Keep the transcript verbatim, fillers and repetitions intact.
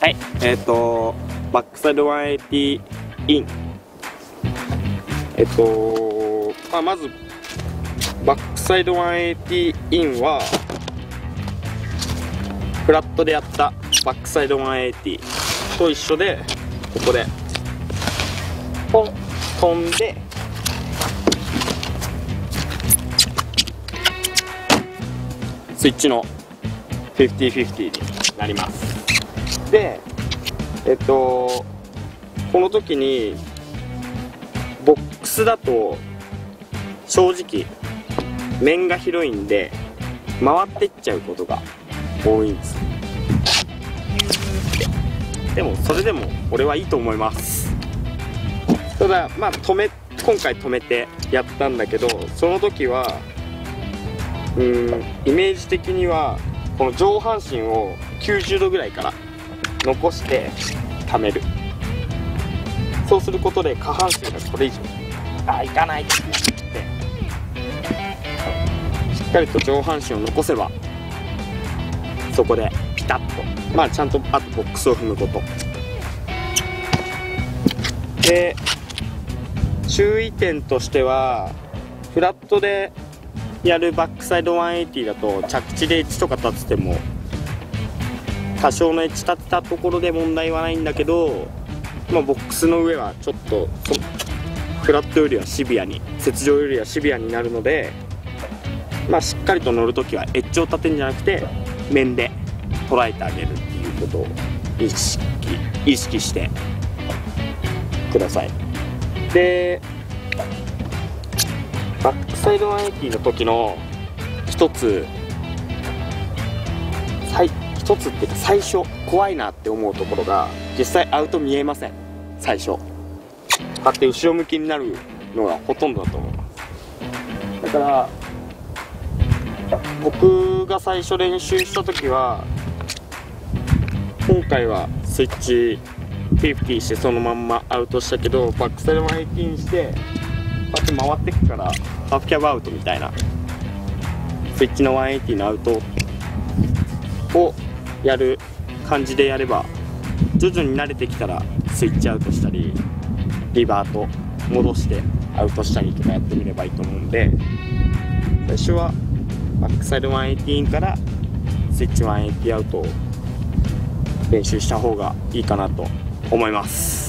はい、えっ、ー、とバックサイドひゃくはちじゅうイン、えっ、ー、と、まあ、まずバックサイドひゃくはちじゅうインはフラットでやったバックサイドひゃくはちじゅうと一緒で、ここでポン飛んでスイッチのフィフティフィフティになります。で、えっとこの時にボックスだと正直面が広いんで回ってっちゃうことが多いんです。でもそれでも俺はいいと思います。ただまあ止め今回止めてやったんだけど、その時はうーんイメージ的にはこの上半身をきゅうじゅうどぐらいから残して溜める。そうすることで下半身がこれ以上あいかないってなって、しっかりと上半身を残せばそこでピタッと、まあちゃんとあとボックスを踏むことで、注意点としてはフラットでやるバックサイドひゃくはちじゅうだと着地でエッジとか立てても多少のエッジ立てたところで問題はないんだけど、まあ、ボックスの上はちょっとフラットよりはシビアに、雪上よりはシビアになるので、まあ、しっかりと乗るときはエッジを立てるんじゃなくて面で捉えてあげるっていうことを意識意識してください。でバックサイドひゃくはちじゅうの時の一つ最一つっていうか最初怖いなって思うところが、実際アウト見えません。最初こうやって後ろ向きになるのがほとんどだと思います。だから僕が最初練習した時は、今回はスイッチフィフティしてそのまんまアウトしたけど、バックサイドひゃくはちじゅうにしてこうやって回ってくからハーフキャブアウトみたいなスイッチのひゃくはちじゅうのアウトをやる感じでやれば、徐々に慣れてきたらスイッチアウトしたりリバート戻してアウトしたりとかやってみればいいと思うんで、最初はバックサイドひゃくはちじゅうからスイッチひゃくはちじゅうアウトを練習した方がいいかなと思います。